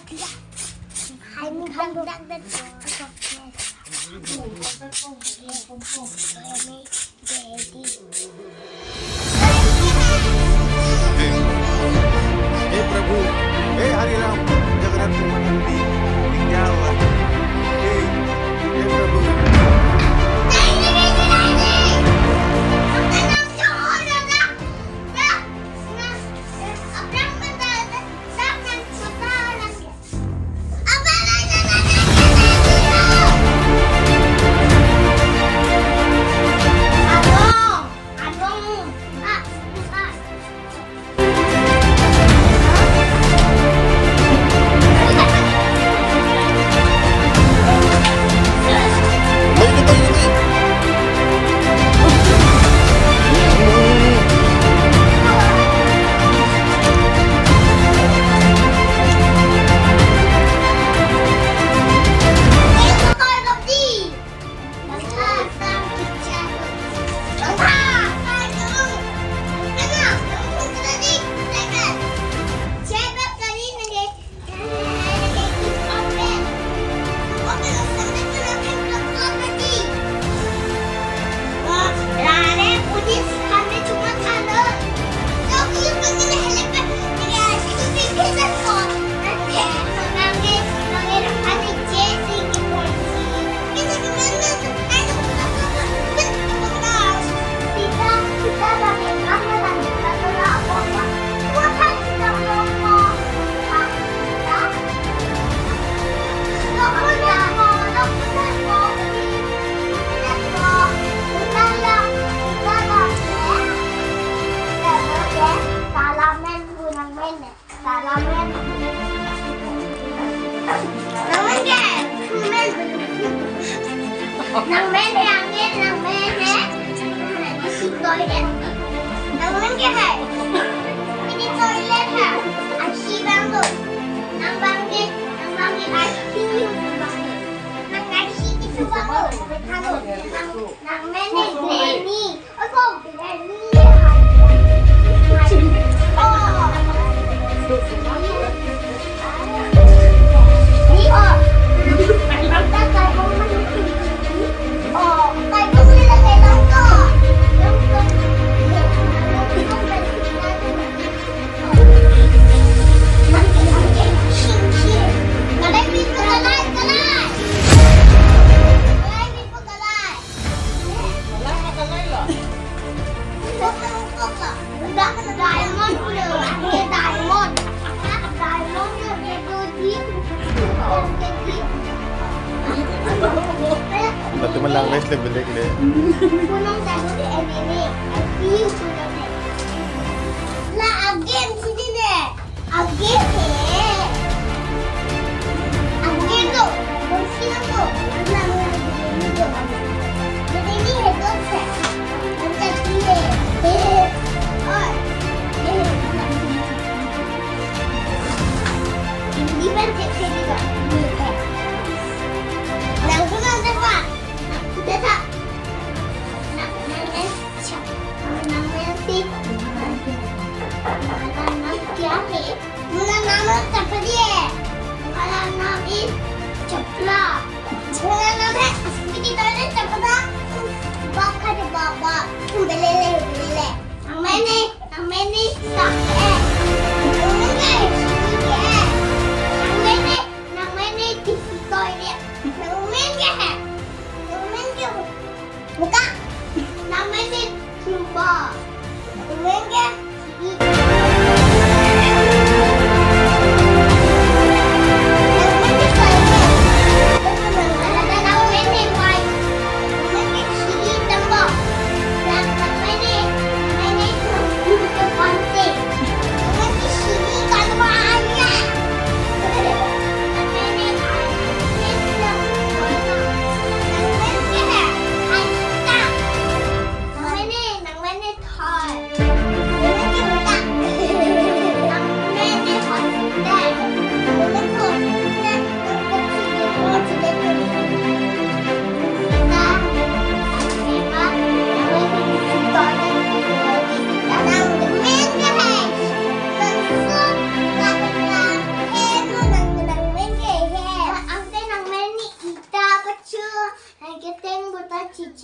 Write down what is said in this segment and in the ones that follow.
हे प्रभु, हे हरि राम, जगन्नाथ मंडी, क्या हुआ? हे प्रभु, Nang men angin, nang men di toilet. Nang men क्या है? Ini toilet है. Aci bangun. Nang bangun aci bangun. Nang aci itu bangun. Nang men Granny. Oh, Granny. Ba't malang guys, balik le. Punong dahil ini. Apiu punong le. La again sini le. Again he. Again lo. Sini lo. Na ini lo. Jadi ini he tu se. Macam ni. Or. Ini bercek juga. क्या है? मेरा नाम चपली है। मेरा नाम is चपला। मेरा नाम है अस्मिती तोले चपला। बाबा के बाबा बेले। मैंने साथ है। मैंने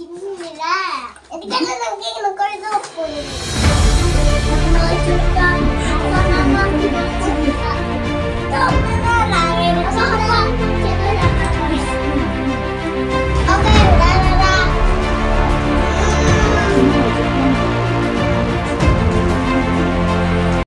Inilah. Ito ka na lang kayo magkardo po.